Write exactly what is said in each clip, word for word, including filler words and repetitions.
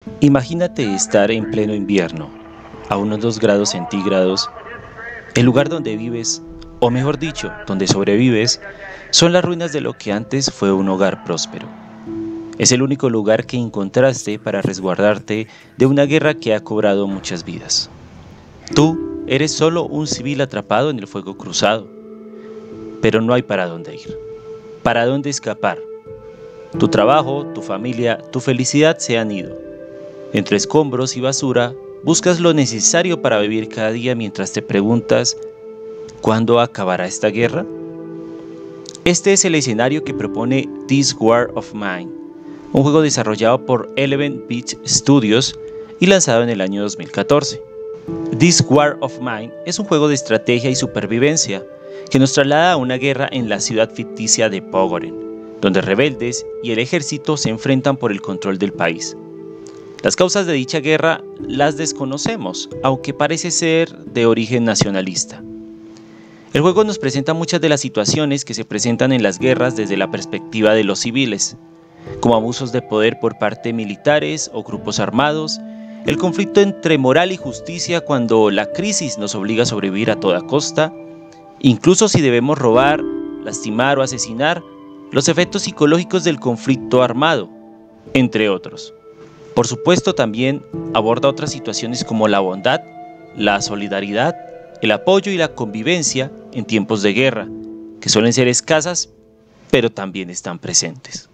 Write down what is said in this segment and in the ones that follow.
Imagínate estar en pleno invierno, a unos dos grados centígrados. El lugar donde vives, o mejor dicho, donde sobrevives, son las ruinas de lo que antes fue un hogar próspero. Es el único lugar que encontraste para resguardarte de una guerra que ha cobrado muchas vidas. Tú eres solo un civil atrapado en el fuego cruzado, pero no hay para dónde ir, para dónde escapar. Tu trabajo, tu familia, tu felicidad se han ido. Entre escombros y basura, buscas lo necesario para vivir cada día mientras te preguntas, ¿cuándo acabará esta guerra? Este es el escenario que propone This War of Mine, un juego desarrollado por Eleven Beat Studios y lanzado en el año dos mil catorce. This War of Mine es un juego de estrategia y supervivencia que nos traslada a una guerra en la ciudad ficticia de Pogoren, donde rebeldes y el ejército se enfrentan por el control del país. Las causas de dicha guerra las desconocemos, aunque parece ser de origen nacionalista. El juego nos presenta muchas de las situaciones que se presentan en las guerras desde la perspectiva de los civiles, como abusos de poder por parte de militares o grupos armados, el conflicto entre moral y justicia cuando la crisis nos obliga a sobrevivir a toda costa, incluso si debemos robar, lastimar o asesinar, los efectos psicológicos del conflicto armado, entre otros. Por supuesto, también aborda otras situaciones como la bondad, la solidaridad, el apoyo y la convivencia en tiempos de guerra, que suelen ser escasas, pero también están presentes.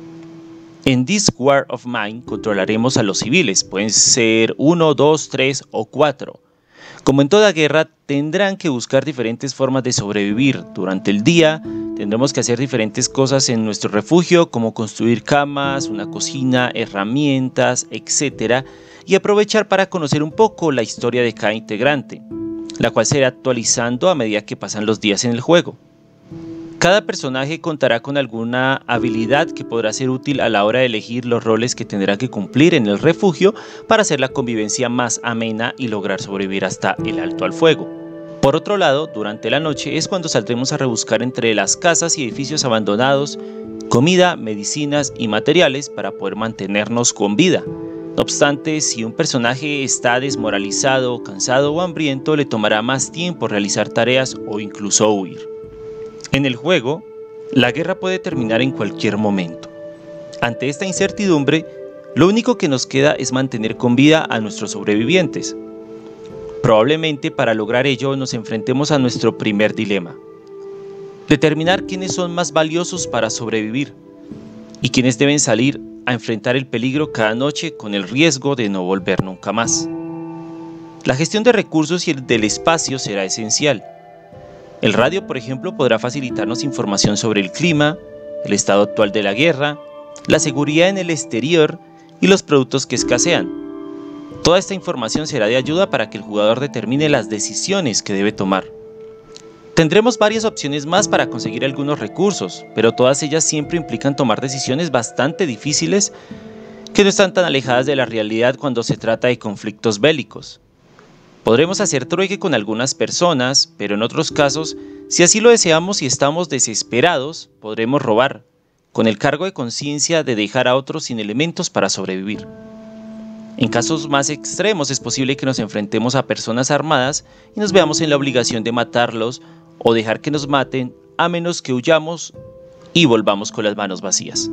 En This War of Mine controlaremos a los civiles, pueden ser uno, dos, tres o cuatro. Como en toda guerra, tendrán que buscar diferentes formas de sobrevivir. Durante el día tendremos que hacer diferentes cosas en nuestro refugio, como construir camas, una cocina, herramientas, etcétera, y aprovechar para conocer un poco la historia de cada integrante, la cual se irá actualizando a medida que pasan los días en el juego. Cada personaje contará con alguna habilidad que podrá ser útil a la hora de elegir los roles que tendrá que cumplir en el refugio para hacer la convivencia más amena y lograr sobrevivir hasta el alto al fuego. Por otro lado, durante la noche es cuando saldremos a rebuscar entre las casas y edificios abandonados comida, medicinas y materiales para poder mantenernos con vida. No obstante, si un personaje está desmoralizado, cansado o hambriento, le tomará más tiempo realizar tareas o incluso huir. En el juego, la guerra puede terminar en cualquier momento. Ante esta incertidumbre, lo único que nos queda es mantener con vida a nuestros sobrevivientes. Probablemente para lograr ello nos enfrentemos a nuestro primer dilema: determinar quiénes son más valiosos para sobrevivir y quiénes deben salir a enfrentar el peligro cada noche con el riesgo de no volver nunca más. La gestión de recursos y el del espacio será esencial. El radio, por ejemplo, podrá facilitarnos información sobre el clima, el estado actual de la guerra, la seguridad en el exterior y los productos que escasean. Toda esta información será de ayuda para que el jugador determine las decisiones que debe tomar. Tendremos varias opciones más para conseguir algunos recursos, pero todas ellas siempre implican tomar decisiones bastante difíciles que no están tan alejadas de la realidad cuando se trata de conflictos bélicos. Podremos hacer trueque con algunas personas, pero en otros casos, si así lo deseamos y estamos desesperados, podremos robar, con el cargo de conciencia de dejar a otros sin elementos para sobrevivir. En casos más extremos es posible que nos enfrentemos a personas armadas y nos veamos en la obligación de matarlos o dejar que nos maten, a menos que huyamos y volvamos con las manos vacías.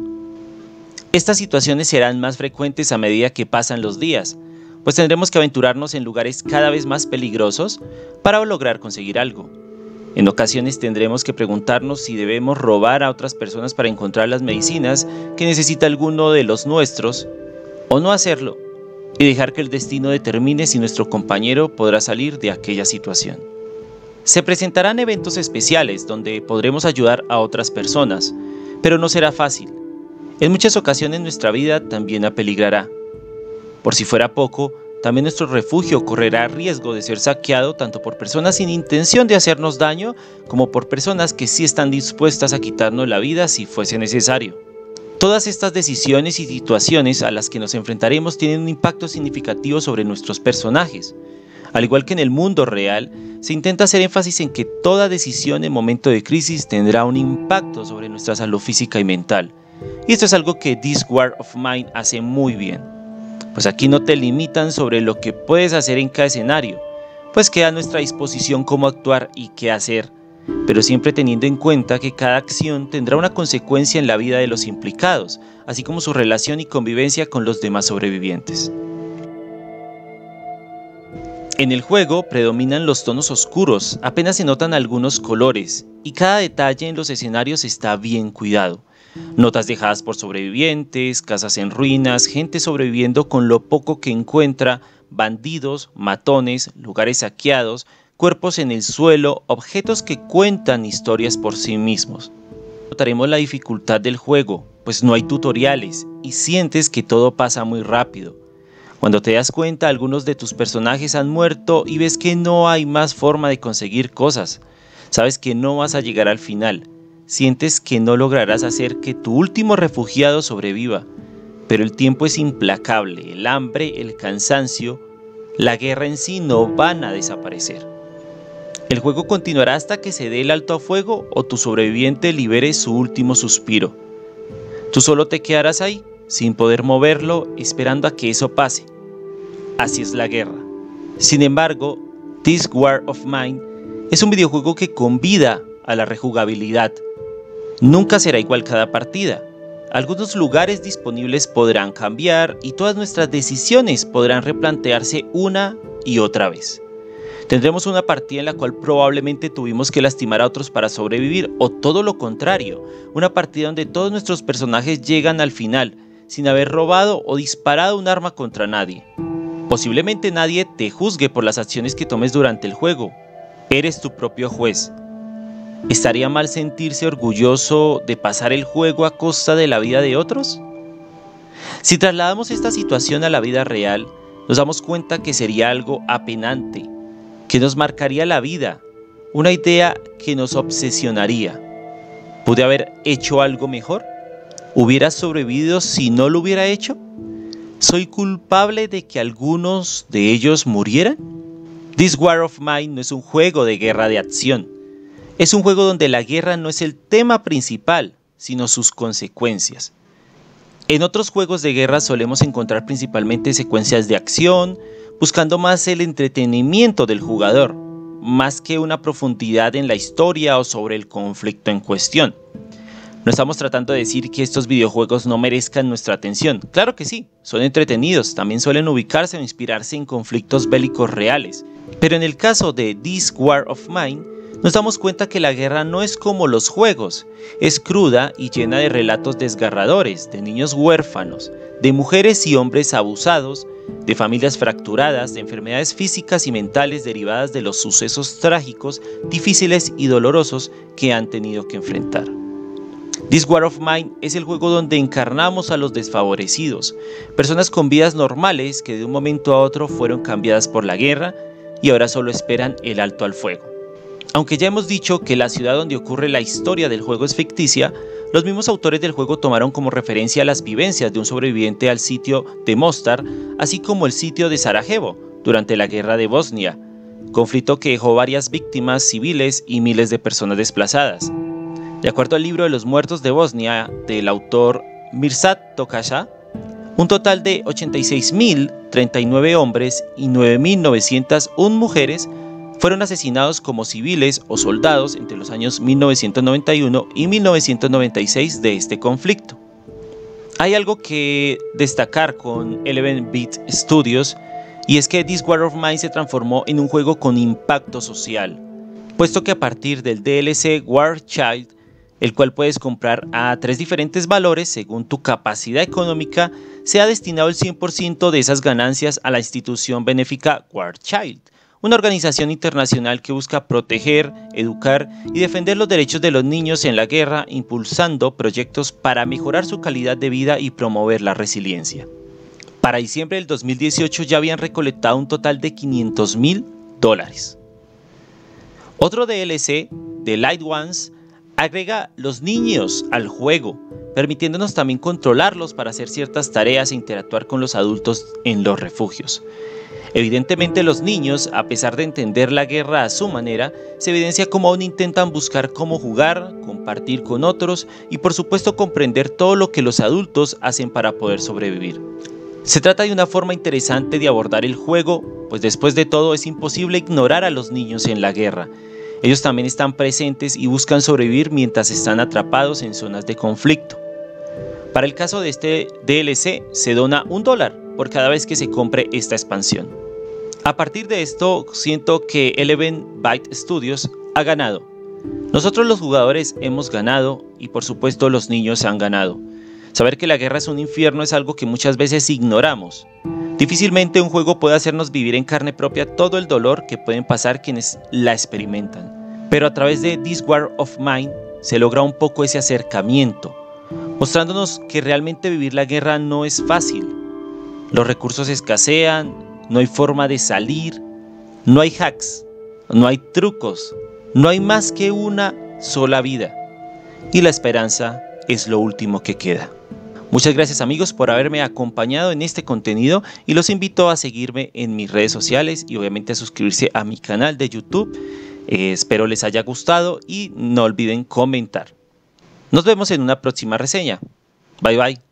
Estas situaciones serán más frecuentes a medida que pasan los días, pues tendremos que aventurarnos en lugares cada vez más peligrosos para lograr conseguir algo. En ocasiones tendremos que preguntarnos si debemos robar a otras personas para encontrar las medicinas que necesita alguno de los nuestros, o no hacerlo, y dejar que el destino determine si nuestro compañero podrá salir de aquella situación. Se presentarán eventos especiales donde podremos ayudar a otras personas, pero no será fácil. En muchas ocasiones nuestra vida también apeligrará. Por si fuera poco, también nuestro refugio correrá riesgo de ser saqueado tanto por personas sin intención de hacernos daño como por personas que sí están dispuestas a quitarnos la vida si fuese necesario. Todas estas decisiones y situaciones a las que nos enfrentaremos tienen un impacto significativo sobre nuestros personajes. Al igual que en el mundo real, se intenta hacer énfasis en que toda decisión en momento de crisis tendrá un impacto sobre nuestra salud física y mental. Y esto es algo que This War of Mine hace muy bien. Pues aquí no te limitan sobre lo que puedes hacer en cada escenario, pues queda a nuestra disposición cómo actuar y qué hacer, pero siempre teniendo en cuenta que cada acción tendrá una consecuencia en la vida de los implicados, así como su relación y convivencia con los demás sobrevivientes. En el juego predominan los tonos oscuros, apenas se notan algunos colores, y cada detalle en los escenarios está bien cuidado. Notas dejadas por sobrevivientes, casas en ruinas, gente sobreviviendo con lo poco que encuentra, bandidos, matones, lugares saqueados, cuerpos en el suelo, objetos que cuentan historias por sí mismos. Notaremos la dificultad del juego, pues no hay tutoriales y sientes que todo pasa muy rápido. Cuando te das cuenta, algunos de tus personajes han muerto y ves que no hay más forma de conseguir cosas. Sabes que no vas a llegar al final. Sientes que no lograrás hacer que tu último refugiado sobreviva. Pero el tiempo es implacable, el hambre, el cansancio, la guerra en sí no van a desaparecer. El juego continuará hasta que se dé el alto a fuego o tu sobreviviente libere su último suspiro. Tú solo te quedarás ahí, sin poder moverlo, esperando a que eso pase. Así es la guerra. Sin embargo, This War of Mine es un videojuego que convida a la rejugabilidad. Nunca será igual cada partida. Algunos lugares disponibles podrán cambiar y todas nuestras decisiones podrán replantearse una y otra vez. Tendremos una partida en la cual probablemente tuvimos que lastimar a otros para sobrevivir, o todo lo contrario, una partida donde todos nuestros personajes llegan al final, sin haber robado o disparado un arma contra nadie. Posiblemente nadie te juzgue por las acciones que tomes durante el juego. Eres tu propio juez. ¿Estaría mal sentirse orgulloso de pasar el juego a costa de la vida de otros? Si trasladamos esta situación a la vida real, nos damos cuenta que sería algo apenante, que nos marcaría la vida, una idea que nos obsesionaría. ¿Pude haber hecho algo mejor? ¿Hubiera sobrevivido si no lo hubiera hecho? ¿Soy culpable de que algunos de ellos murieran? This War of Mine no es un juego de guerra de acción. Es un juego donde la guerra no es el tema principal, sino sus consecuencias. En otros juegos de guerra solemos encontrar principalmente secuencias de acción, buscando más el entretenimiento del jugador, más que una profundidad en la historia o sobre el conflicto en cuestión. No estamos tratando de decir que estos videojuegos no merezcan nuestra atención. Claro que sí, son entretenidos, también suelen ubicarse o inspirarse en conflictos bélicos reales. Pero en el caso de This War of Mine, nos damos cuenta que la guerra no es como los juegos, es cruda y llena de relatos desgarradores, de niños huérfanos, de mujeres y hombres abusados, de familias fracturadas, de enfermedades físicas y mentales derivadas de los sucesos trágicos, difíciles y dolorosos que han tenido que enfrentar. This War of Mine es el juego donde encarnamos a los desfavorecidos, personas con vidas normales que de un momento a otro fueron cambiadas por la guerra y ahora solo esperan el alto al fuego. Aunque ya hemos dicho que la ciudad donde ocurre la historia del juego es ficticia, los mismos autores del juego tomaron como referencia las vivencias de un sobreviviente al sitio de Mostar, así como el sitio de Sarajevo durante la guerra de Bosnia, conflicto que dejó varias víctimas civiles y miles de personas desplazadas. De acuerdo al libro de los muertos de Bosnia del autor Mirsad Tokacha, un total de ochenta y seis mil treinta y nueve hombres y nueve mil novecientas una mujeres fueron asesinados como civiles o soldados entre los años mil novecientos noventa y uno y mil novecientos noventa y seis de este conflicto. Hay algo que destacar con Eleven Beat Studios, y es que This War of Mine se transformó en un juego con impacto social, puesto que a partir del D L C War Child, el cual puedes comprar a tres diferentes valores según tu capacidad económica, se ha destinado el cien por ciento de esas ganancias a la institución benéfica War Child, una organización internacional que busca proteger, educar y defender los derechos de los niños en la guerra, impulsando proyectos para mejorar su calidad de vida y promover la resiliencia. Para diciembre del dos mil dieciocho ya habían recolectado un total de quinientos mil dólares. Otro D L C, The Light Ones, agrega los niños al juego, permitiéndonos también controlarlos para hacer ciertas tareas e interactuar con los adultos en los refugios. Evidentemente los niños, a pesar de entender la guerra a su manera, se evidencia cómo aún intentan buscar cómo jugar, compartir con otros y por supuesto comprender todo lo que los adultos hacen para poder sobrevivir. Se trata de una forma interesante de abordar el juego, pues después de todo es imposible ignorar a los niños en la guerra. Ellos también están presentes y buscan sobrevivir mientras están atrapados en zonas de conflicto. Para el caso de este D L C se dona un dólar por cada vez que se compre esta expansión. A partir de esto siento que Eleven Byte Studios ha ganado. Nosotros los jugadores hemos ganado y por supuesto los niños han ganado. Saber que la guerra es un infierno es algo que muchas veces ignoramos. Difícilmente un juego puede hacernos vivir en carne propia todo el dolor que pueden pasar quienes la experimentan. Pero a través de This War of Mine se logra un poco ese acercamiento, mostrándonos que realmente vivir la guerra no es fácil. Los recursos escasean, no hay forma de salir, no hay hacks, no hay trucos, no hay más que una sola vida. Y la esperanza es lo último que queda. Muchas gracias amigos por haberme acompañado en este contenido y los invito a seguirme en mis redes sociales y obviamente a suscribirse a mi canal de YouTube. Eh, espero les haya gustado y no olviden comentar. Nos vemos en una próxima reseña. Bye bye.